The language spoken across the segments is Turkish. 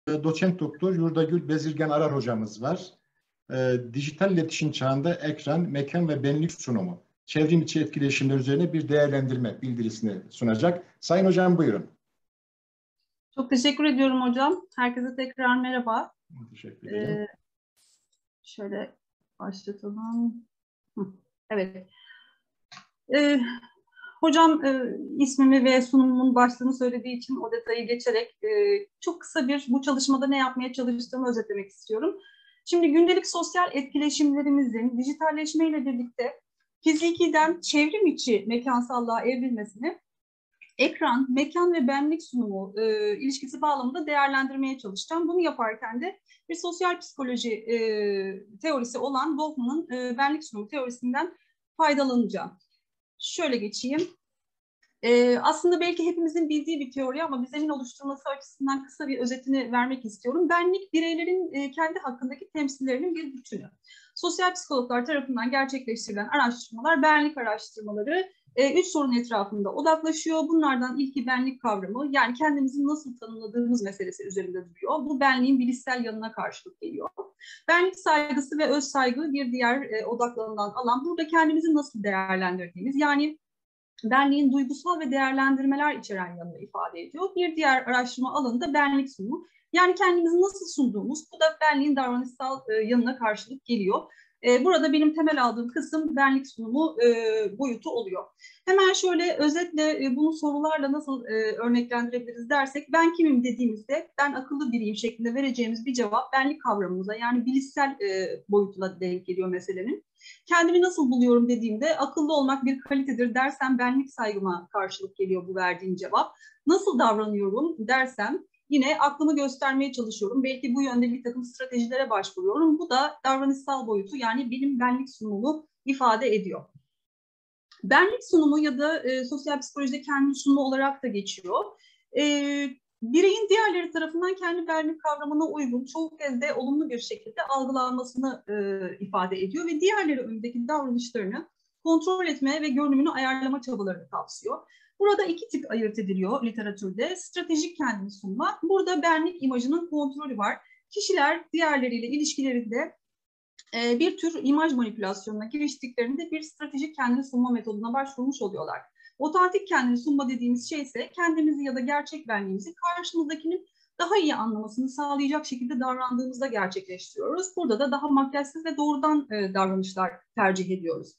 Doçent Doktor Yurdagül Bezirgen Arar hocamız var. Dijital iletişim çağında ekran, mekan ve benlik sunumu, çevrim içi etkileşimler üzerine bir değerlendirme bildirisini sunacak. Sayın hocam buyurun. Çok teşekkür ediyorum hocam. Herkese tekrar merhaba. Teşekkür ederim. Şöyle başlatalım. Evet. Hocam ismimi ve sunumumun başlığını söylediği için o detayı geçerek çok kısa bu çalışmada ne yapmaya çalıştığımı özetlemek istiyorum. Şimdi gündelik sosyal etkileşimlerimizin dijitalleşmeyle birlikte fizikiden çevrim içi mekansallığa evrilmesini ekran, mekan ve benlik sunumu ilişkisi bağlamında değerlendirmeye çalışacağım. Bunu yaparken de bir sosyal psikoloji teorisi olan Goffman'ın benlik sunumu teorisinden faydalanacağım. Şöyle geçeyim. Aslında belki hepimizin bildiği bir teori ama bizemin oluşturması açısından kısa bir özetini vermek istiyorum. Benlik, bireylerin kendi hakkındaki temsillerinin bir bütünü. Sosyal psikologlar tarafından gerçekleştirilen araştırmalar, benlik araştırmaları 3 sorun etrafında odaklaşıyor. Bunlardan ilki benlik kavramı, yani kendimizi nasıl tanımladığımız meselesi üzerinde duruyor. Bu benliğin bilişsel yanına karşılık geliyor. Benlik saygısı ve öz saygı bir diğer odaklanılan alan. Burada kendimizi nasıl değerlendirdiğimiz, yani benliğin duygusal ve değerlendirmeler içeren yanını ifade ediyor. Bir diğer araştırma alanı da benlik sunumu. Yani kendimizi nasıl sunduğumuz, bu da benliğin davranışsal yanına karşılık geliyor. Burada benim temel aldığım kısım benlik sunumu boyutu oluyor. Hemen şöyle özetle bunu sorularla nasıl örneklendirebiliriz dersek, ben kimim dediğimizde ben akıllı biriyim şeklinde vereceğimiz bir cevap benlik kavramımıza, yani bilişsel boyutuna denk geliyor meselenin. Kendimi nasıl buluyorum dediğimde akıllı olmak bir kalitedir dersem benlik saygıma karşılık geliyor bu verdiğim cevap. Nasıl davranıyorum dersem yine aklımı göstermeye çalışıyorum. Belki bu yönde bir takım stratejilere başvuruyorum. Bu da davranışsal boyutu, yani benim benlik sunumumu ifade ediyor. Benlik sunumu ya da sosyal psikolojide kendini sunma olarak da geçiyor. Bireyin diğerleri tarafından kendi benlik kavramına uygun, çoğu kez de olumlu bir şekilde algılanmasını ifade ediyor ve diğerleri önündeki davranışlarını kontrol etme ve görünümünü ayarlama çabalarını kapsıyor. Burada iki tip ayırt ediliyor literatürde. Stratejik kendini sunma, burada benlik imajının kontrolü var. Kişiler diğerleriyle ilişkilerinde bir tür imaj manipülasyonuna giriştiklerinde bir stratejik kendini sunma metoduna başvurmuş oluyorlar. Otantik kendini sunma dediğimiz şey ise kendimizi ya da gerçek benliğimizi karşımızdakinin daha iyi anlamasını sağlayacak şekilde davrandığımızda gerçekleştiriyoruz. Burada da daha makyajsız ve doğrudan davranışlar tercih ediyoruz.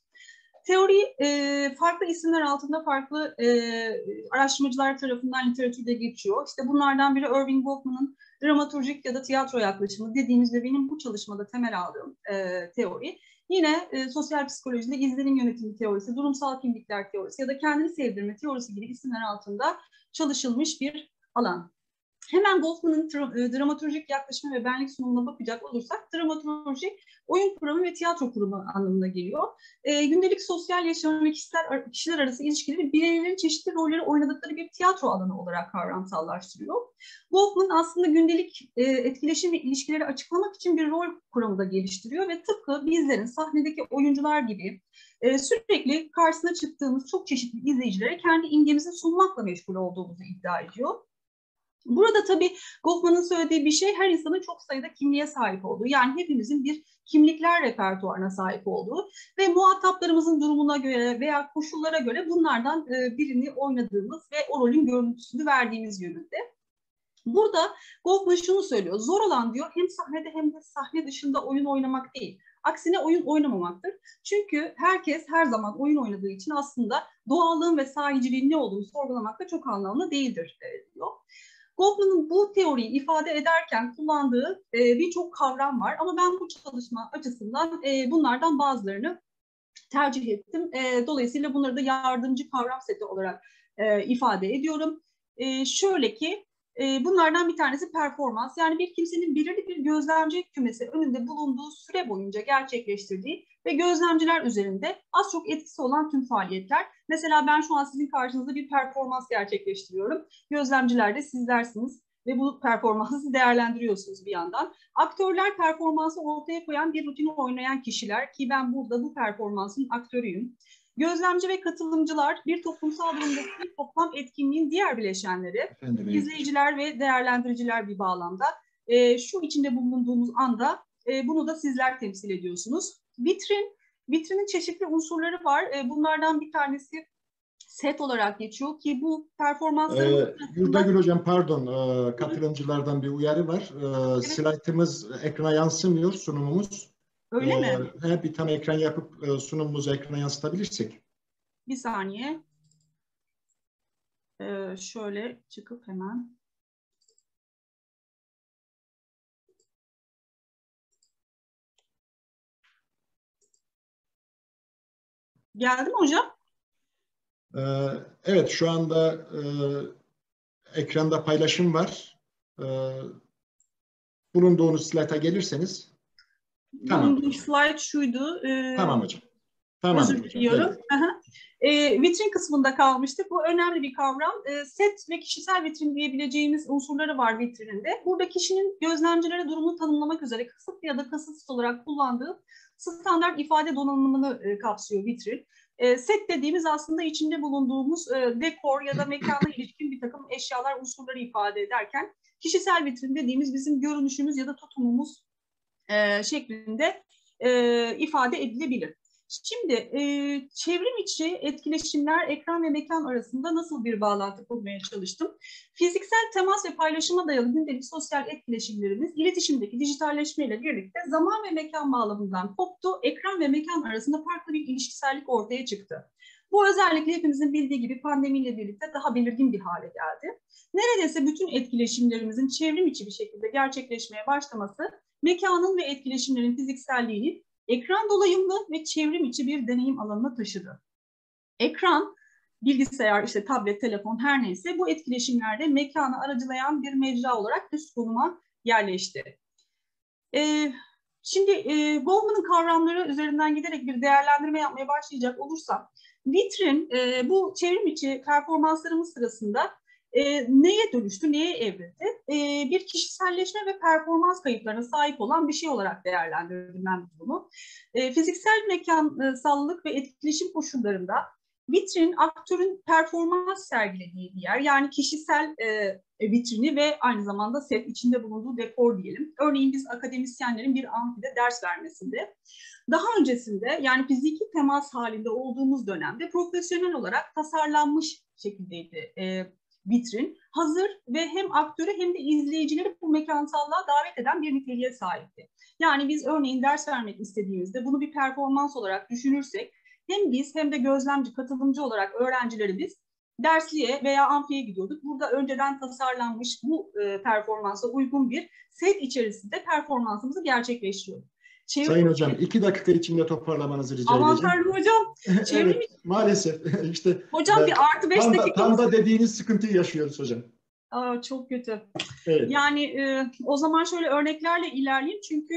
Teori farklı isimler altında farklı araştırmacılar tarafından literatürde geçiyor. İşte bunlardan biri Irving Goffman'ın dramaturjik ya da tiyatro yaklaşımı dediğimiz ve benim bu çalışmada temel aldığım teori. Yine sosyal psikolojide izlenim yönetimi teorisi, durumsal kimlikler teorisi ya da kendini sevdirme teorisi gibi isimler altında çalışılmış bir alan. Hemen Goffman'ın dramaturjik yaklaşımı ve benlik sunumuna bakacak olursak, dramaturji oyun kuramı ve tiyatro kuramı anlamına geliyor. Gündelik sosyal yaşam ve kişiler arası ilişkileri bireylerin çeşitli rolleri oynadıkları bir tiyatro alanı olarak kavramsallaştırıyor. Goffman aslında gündelik etkileşim ve ilişkileri açıklamak için bir rol kuramı da geliştiriyor ve tıpkı bizlerin sahnedeki oyuncular gibi sürekli karşısına çıktığımız çok çeşitli izleyicilere kendi imgemizi sunmakla meşgul olduğumuzu iddia ediyor. Burada tabii Goffman'ın söylediği bir şey, her insanın çok sayıda kimliğe sahip olduğu, yani hepimizin bir kimlikler repertuarına sahip olduğu ve muhataplarımızın durumuna göre veya koşullara göre bunlardan birini oynadığımız ve o rolün görüntüsünü verdiğimiz yönünde. Burada Goffman şunu söylüyor, zor olan diyor hem sahnede hem de sahne dışında oyun oynamak değil. Aksine oyun oynamamaktır. Çünkü herkes her zaman oyun oynadığı için aslında doğallığın ve sahiciliğin ne olduğunu sorgulamak da çok anlamlı değildir diyor. Goffman'ın bu teoriyi ifade ederken kullandığı birçok kavram var ama ben bu çalışma açısından bunlardan bazılarını tercih ettim. Dolayısıyla bunları da yardımcı kavram seti olarak ifade ediyorum. Şöyle ki bunlardan bir tanesi performans, yani bir kimsenin belirli bir gözlemci kümesi önünde bulunduğu süre boyunca gerçekleştirdiği ve gözlemciler üzerinde az çok etkisi olan tüm faaliyetler. Mesela ben şu an sizin karşınızda bir performans gerçekleştiriyorum. Gözlemciler de sizlersiniz ve bu performansı değerlendiriyorsunuz bir yandan. Aktörler performansı ortaya koyan bir rutini oynayan kişiler ki ben burada bu performansın aktörüyüm. Gözlemci ve katılımcılar bir toplumsal durumdaki toplam etkinliğin diğer bileşenleri. İzleyiciler ve değerlendiriciler bir bağlamda. Şu içinde bulunduğumuz anda bunu da sizler temsil ediyorsunuz. Vitrinin çeşitli unsurları var. Bunlardan bir tanesi set olarak geçiyor ki bu performanslarımız... Yurdagül Hocam pardon, katılımcılardan bir uyarı var. Evet. Slaytımız ekrana yansımıyor, sunumumuz. Öyle mi? Bir tane ekran yapıp sunumumuzu ekrana yansıtabilirsek. Bir saniye. Şöyle çıkıp hemen. Geldi mi hocam? Evet, şu anda ekranda paylaşım var. Bulunduğunuz slayta gelirseniz. Tamam. Bulunduğum slide şuydu. Tamam hocam. Tamam Özür hocam. diliyorum. Vitrin kısmında kalmıştık. Bu önemli bir kavram. Set ve kişisel vitrin diyebileceğimiz unsurları var vitrininde. Burada kişinin gözlemcilere durumunu tanımlamak üzere kısıtlı ya da kasıtsız olarak kullandığı standart ifade donanımını kapsıyor vitrin. Set dediğimiz aslında içinde bulunduğumuz dekor ya da mekana ilişkin bir takım eşyalar, unsurları ifade ederken kişisel vitrin dediğimiz bizim görünüşümüz ya da tutumumuz şeklinde ifade edilebilir. Şimdi çevrim içi etkileşimler ekran ve mekan arasında nasıl bir bağlantı kurmaya çalıştım? Fiziksel temas ve paylaşıma dayalı gündelik sosyal etkileşimlerimiz iletişimdeki dijitalleşmeyle birlikte zaman ve mekan bağlamından koptu. Ekran ve mekan arasında farklı bir ilişkisellik ortaya çıktı. Bu özellikle hepimizin bildiği gibi pandemiyle birlikte daha belirgin bir hale geldi. Neredeyse bütün etkileşimlerimizin çevrim içi bir şekilde gerçekleşmeye başlaması mekanın ve etkileşimlerin fizikselliğini ekran dolayımlı ve çevrim içi bir deneyim alanına taşıdı. Ekran, bilgisayar, işte tablet, telefon her neyse bu etkileşimlerde mekanı aracılayan bir mecra olarak üst konuma yerleşti. Şimdi Goleman'ın kavramları üzerinden giderek bir değerlendirme yapmaya başlayacak olursam, vitrin bu çevrim içi performanslarımız sırasında neye dönüştü, neye evrildi? Bir kişiselleşme ve performans kayıtlarına sahip olan bir şey olarak değerlendirdim ben bu durumu. Fiziksel mekansallık ve etkileşim koşullarında vitrin aktörün performans sergilediği bir yer. Yani kişisel vitrini ve aynı zamanda set içinde bulunduğu dekor diyelim. Örneğin biz akademisyenlerin bir amfide ders vermesinde daha öncesinde yani fiziki temas halinde olduğumuz dönemde profesyonel olarak tasarlanmış şekildeydi vitrin. Hazır ve hem aktörü hem de izleyicileri bu mekansallığa davet eden bir niteliğe sahipti. Yani biz örneğin ders vermek istediğimizde bunu bir performans olarak düşünürsek hem biz hem de gözlemci, katılımcı olarak öğrencilerimiz dersliğe veya amfiye gidiyorduk. Burada önceden tasarlanmış bu performansa uygun bir set içerisinde performansımızı gerçekleştiriyorduk. Sayın hocam 2 dakika içinde toparlamanızı rica Aman edeceğim. Tanrım hocam. Evet, maalesef. İşte hocam bir artı 5 dakika. Tam da dediğiniz sıkıntıyı yaşıyoruz hocam. Aa, çok kötü. Evet. Yani o zaman şöyle örneklerle ilerleyeyim çünkü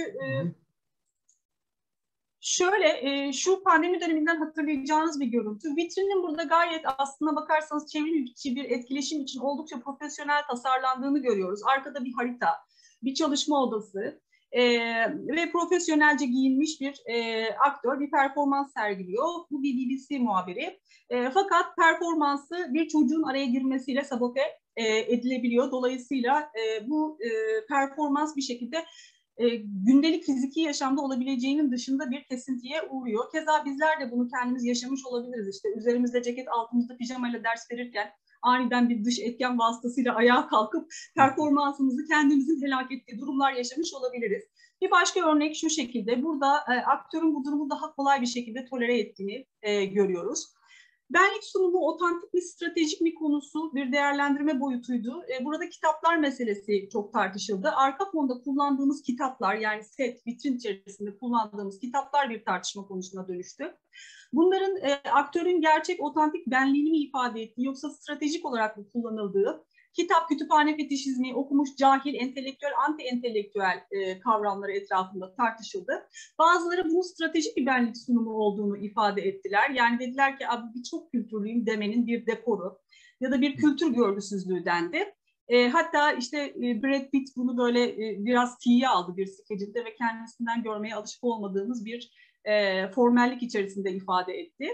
şöyle şu pandemi döneminden hatırlayacağınız bir görüntü. Vitrinin burada gayet aslına bakarsanız çevrim içi bir etkileşim için oldukça profesyonel tasarlandığını görüyoruz. Arkada bir harita, bir çalışma odası ve profesyonelce giyinmiş bir aktör bir performans sergiliyor. Bu bir BBC muhabiri. Fakat performansı bir çocuğun araya girmesiyle sabote edilebiliyor. Dolayısıyla bu performans bir şekilde gündelik fiziki yaşamda olabileceğinin dışında bir kesintiye uğruyor. Keza bizler de bunu kendimiz yaşamış olabiliriz. İşte üzerimizde ceket, altımızda pijamayla ders verirken aniden bir dış etken vasıtasıyla ayağa kalkıp performansımızı kendimizin helak ettiği durumlar yaşamış olabiliriz. Bir başka örnek şu şekilde. Burada aktörün bu durumu daha kolay bir şekilde tolere ettiğini görüyoruz. Benlik sunumu otantik mi, stratejik mi konusu bir değerlendirme boyutuydu. Burada kitaplar meselesi çok tartışıldı. Arka fonda kullandığımız kitaplar yani set, vitrin içerisinde kullandığımız kitaplar bir tartışma konusuna dönüştü. Bunların aktörün gerçek otantik benliğini mi ifade ettiği yoksa stratejik olarak mı kullanıldığı, kitap, kütüphane fetişizmi, okumuş cahil, entelektüel, anti-entelektüel kavramları etrafında tartışıldı. Bazıları bunun stratejik bir benlik sunumu olduğunu ifade ettiler. Yani dediler ki abi bir çok kültürlüyüm demenin bir dekoru ya da bir kültür görgüsüzlüğü dendi. Hatta işte Brad Pitt bunu böyle biraz tiye aldı bir skecinde ve kendisinden görmeye alışık olmadığımız bir formellik içerisinde ifade etti.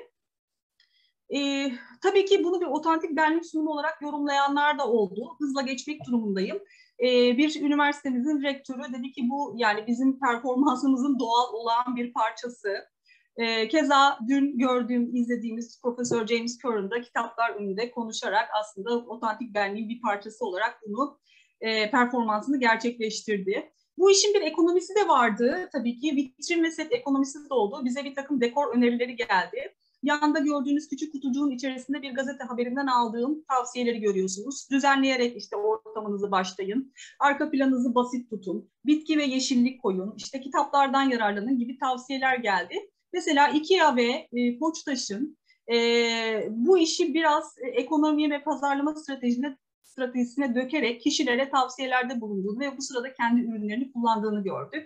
Tabii ki bunu bir otantik benlik sunumu olarak yorumlayanlar da oldu. Hızla geçmek durumundayım. Bir üniversitemizin rektörü dedi ki bu yani bizim performansımızın doğal olan bir parçası. Keza dün izlediğimiz Profesör James Curran da kitaplar önünde konuşarak aslında otantik benliğin bir parçası olarak bunu performansını gerçekleştirdi. Bu işin bir ekonomisi de vardı. Tabii ki vitrin ve set ekonomisi de oldu. Bize bir takım dekor önerileri geldi. Yanda gördüğünüz küçük kutucuğun içerisinde bir gazete haberinden aldığım tavsiyeleri görüyorsunuz. Düzenleyerek işte ortamınızı başlayın. Arka planınızı basit tutun. Bitki ve yeşillik koyun. İşte kitaplardan yararlanın gibi tavsiyeler geldi. Mesela IKEA ve Koçtaş'ın bu işi biraz ekonomiye ve pazarlama stratejisine dökerek kişilere tavsiyelerde bulunduğunu ve bu sırada kendi ürünlerini kullandığını gördük.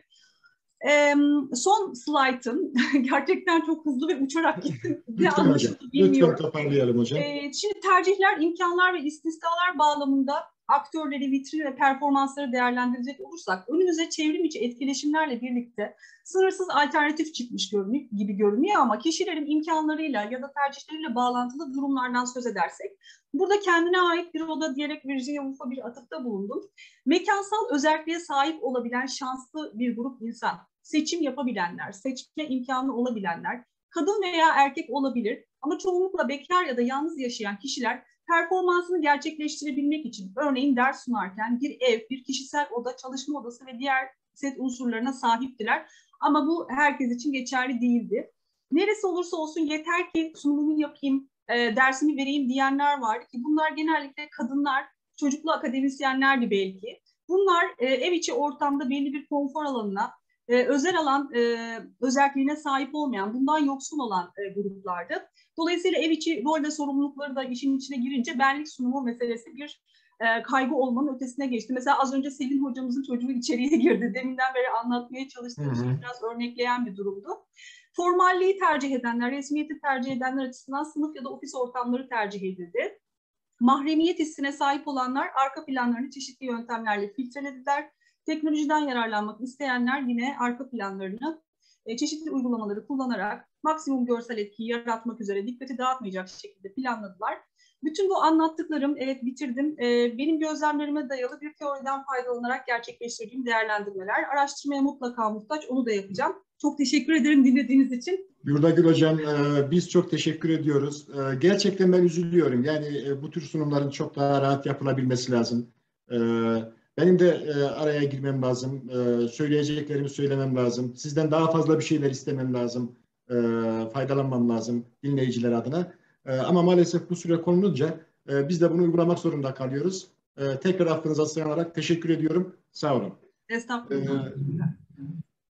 Son slaytım gerçekten çok hızlı ve uçarak gittim. Lütfen hocam. Lütfen toparlayalım hocam. Şimdi tercihler, imkanlar ve istisnalar bağlamında aktörleri, vitrin ve performansları değerlendirecek olursak önümüze çevrim içi etkileşimlerle birlikte sınırsız alternatif çıkmış gibi görünüyor ama kişilerin imkanlarıyla ya da tercihleriyle bağlantılı durumlardan söz edersek burada kendine ait bir oda diyerek Virginia Woolf'a bir atıfta bulundum. Mekansal özelliğe sahip olabilen şanslı bir grup insan, seçim yapabilenler, seçme imkanı olabilenler, kadın veya erkek olabilir ama çoğunlukla bekar ya da yalnız yaşayan kişiler performansını gerçekleştirebilmek için örneğin ders sunarken bir ev, bir kişisel oda, çalışma odası ve diğer set unsurlarına sahiptiler. Ama bu herkes için geçerli değildi. Neresi olursa olsun yeter ki sunumumu yapayım, dersimi vereyim diyenler vardı ki bunlar genellikle kadınlar, çocuklu akademisyenlerdi belki. Bunlar ev içi ortamda belli bir konfor alanına, özel alan özelliğine sahip olmayan, bundan yoksun olan gruplardı. Dolayısıyla ev içi rol ve sorumlulukları da işin içine girince benlik sunumu meselesi bir kaygı olmanın ötesine geçti. Mesela az önce Selin hocamızın çocuğu içeriye girdi. Deminden beri anlatmaya çalıştığım şeyi biraz örnekleyen bir durumdu. Formalliği tercih edenler, resmiyeti tercih edenler açısından sınıf ya da ofis ortamları tercih edildi. Mahremiyet hissine sahip olanlar arka planlarını çeşitli yöntemlerle filtrelediler. Teknolojiden yararlanmak isteyenler yine arka planlarını çeşitli uygulamaları kullanarak maksimum görsel etkiyi yaratmak üzere dikkati dağıtmayacak şekilde planladılar. Bütün bu anlattıklarım, evet bitirdim, benim gözlemlerime dayalı bir teoriden faydalanarak gerçekleştirdiğim değerlendirmeler. Araştırmaya mutlaka muhtaç, onu da yapacağım. Çok teşekkür ederim dinlediğiniz için. Yurdagül Hocam, biz çok teşekkür ediyoruz. Gerçekten ben üzülüyorum. Yani bu tür sunumların çok daha rahat yapılabilmesi lazım. Benim de araya girmem lazım. Söyleyeceklerimi söylemem lazım. Sizden daha fazla bir şeyler istemem lazım. Faydalanmam lazım dinleyiciler adına. Ama maalesef bu süre konulunca biz de bunu uygulamak zorunda kalıyoruz. Tekrar affınıza sığınarak teşekkür ediyorum. Sağ olun. Estağfurullah.